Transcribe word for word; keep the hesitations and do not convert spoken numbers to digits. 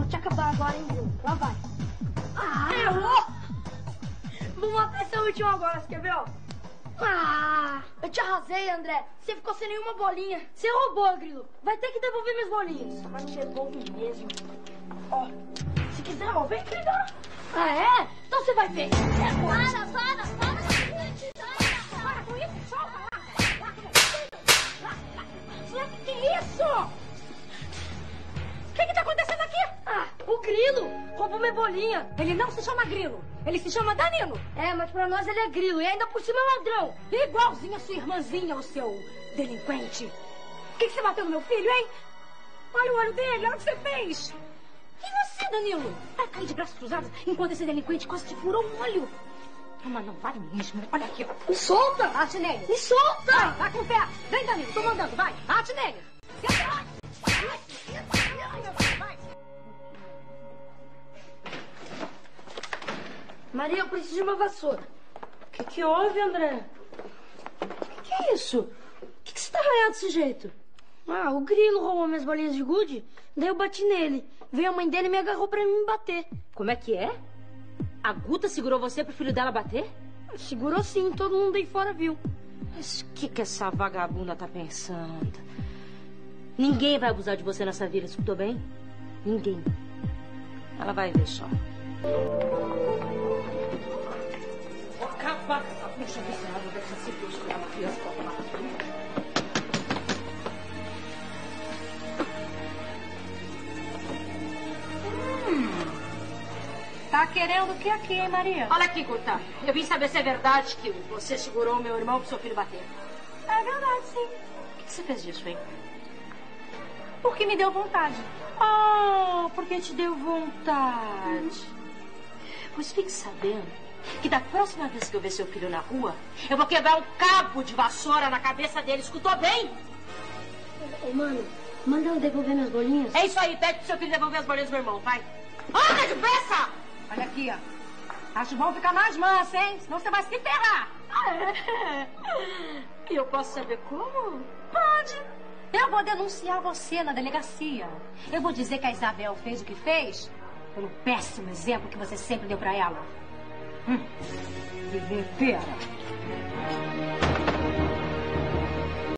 te acabar agora, hein, Grilo? Lá vai. Ah, errou! Vamos matar essa última agora, você quer ver, ó? Ah, eu te arrasei, André. Você ficou sem nenhuma bolinha. Você roubou, Grilo. Vai ter que devolver minhas bolinhas. Mas te devolve mesmo. Ó, se quiser, ó, vem aqui, dá. Ah, é? Então você vai ver. Para, para, para. Para com isso, solta lá. Que isso? O que que tá acontecendo aqui? Ah, o Grilo roubou minha bolinha. Ele não se chama Grilo, ele se chama Danilo. É, mas pra nós ele é Grilo e ainda por cima é ladrão. Igualzinho a sua irmãzinha, o seu delinquente. Por que que você bateu no meu filho, hein? Olha o olho dele, olha o que você fez. E você, Danilo? Vai cair de braços cruzados enquanto esse delinquente quase te furou um olho. Mas não vai mesmo. Olha aqui, ó. Me solta! Ate nele. Me solta! Vai, vai com fé. Vem, Danilo, tô mandando, vai. Ate nele. Maria, eu preciso de uma vassoura. O que que houve, André? O que que é isso? Por que que você tá arranhado desse jeito? Ah, o Grilo roubou minhas bolinhas de gude, daí eu bati nele. Veio a mãe dele e me agarrou pra me bater. Como é que é? A Guta segurou você pro filho dela bater? Segurou sim, todo mundo aí fora viu. Mas o que que essa vagabunda tá pensando? Ninguém vai abusar de você nessa vida, escutou bem? Ninguém. Ela vai ver só. Vou acabar com essa puxa miserável dessa cirurgia que ela fez pra tomar. Tá querendo o que aqui, hein, Maria? Olha aqui, Guta. Eu vim saber se é verdade que você segurou meu irmão pro seu filho bater. É verdade, sim. Por que você fez isso, hein? Porque me deu vontade. Ah, porque te deu vontade. Pois fique sabendo que da próxima vez que eu ver seu filho na rua, eu vou quebrar um cabo de vassoura na cabeça dele. Escutou bem? Ô, mano, manda ela devolver minhas bolinhas. É isso aí. Pede pro seu filho devolver as bolinhas do meu irmão, vai. Anda depressa! Olha aqui, ó. Acho bom ficar mais mansa, hein? Senão você vai se ferrar. E eu posso saber como? Pode. Eu vou denunciar você na delegacia. Eu vou dizer que a Isabel fez o que fez pelo péssimo exemplo que você sempre deu pra ela. Hum. Pera.